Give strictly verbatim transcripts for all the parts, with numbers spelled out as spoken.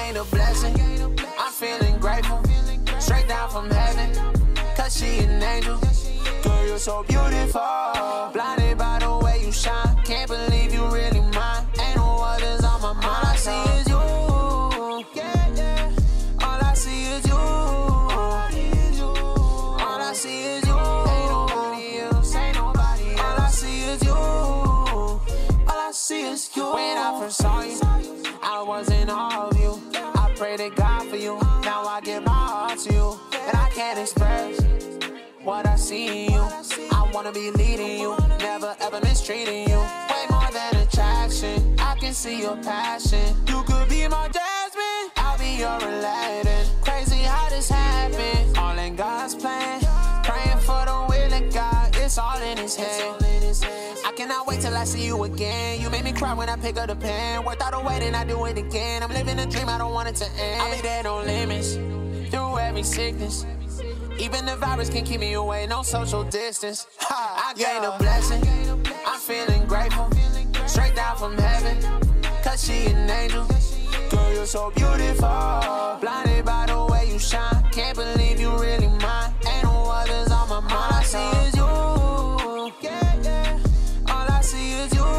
gained a blessing, I'm feeling grateful. Straight down from heaven, cause she an angel. Girl, you're so beautiful, blinded by the way you shine. Can't believe you really mine. Ain't no others on my mind. All I see is you, yeah, yeah. All I see is you, all I see is you. Ain't nobody else, ain't nobody else. All I see is you, all I see is you. When I first saw you, I was in awe of you. I pray to God for you. Now I give my heart to you, and I can't express what I see in you. I wanna be leading you, never ever mistreating you. Way more than attraction, I can see your passion. You could be my Jasmine, I'll be your Aladdin. Crazy how this happened, all in God's plan. Praying for the will of God, it's all in His hand. I cannot wait till I see you again. You make me cry when I pick up the pen. Worked out a way, then I do it again. I'm living a dream, I don't want it to end. I'll be there, no limits, through every sickness. Even the virus can keep me away, no social distance. Ha, I gained a blessing, I'm feeling grateful. Straight down from heaven, cause she an angel. Girl, you're so beautiful, blinded by the way you shine. Can't believe you really mine. Ain't no others on my mind. All I see is you, yeah, yeah. All I see is you,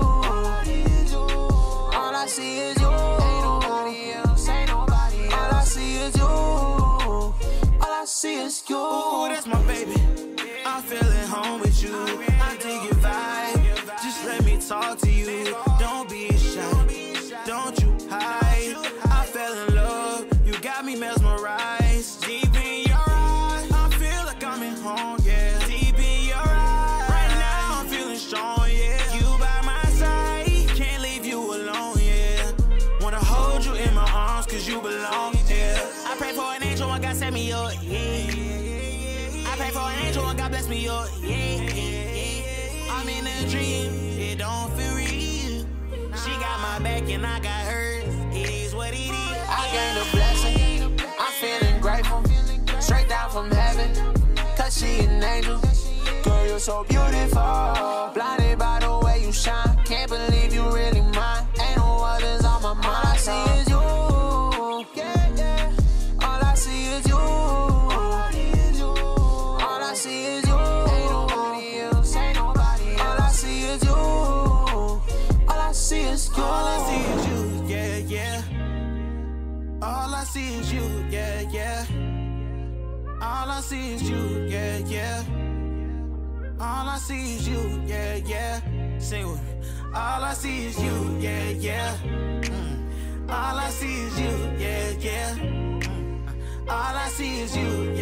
all I see is you. Ain't nobody else, ain't nobody else. All I see is you, all I see is you. Ooh, that's my baby. I'm feeling home with you. I dig your vibe. Just let me talk to you. Don't be shy. Don't you hide. I fell in love. You got me mesmerized. Deep in your eyes, I feel like I'm at home, yeah. Deep in your eyes, right now I'm feeling strong, yeah. You by my side, can't leave you alone, yeah. Wanna hold you in my arms, cause you belong, yeah. I pray for an angel and God set me up, yeah. I pray for an angel and God bless me up, yeah, yeah, yeah. I'm in a dream, it don't feel real. She got my back and I got hers, it is what it is. I gained a blessing, I'm feeling grateful. Straight down from heaven, cause she an angel. Girl, you're so beautiful, blinded by the way you shine. Can't believe you really mine. Ain't no others on my mind. All I see is you, yeah, yeah. All I see is you, all I see is you. Ain't nobody else, ain't nobody else. All I see is you, all I see is you. All I see is you, yeah, yeah. All I see is you, yeah, yeah. All I see is you, yeah, yeah. All I see is you, yeah, yeah. Sing with me. All I see is you, yeah, yeah. Mm. All I see is you, yeah, yeah. Mm. All I see is you,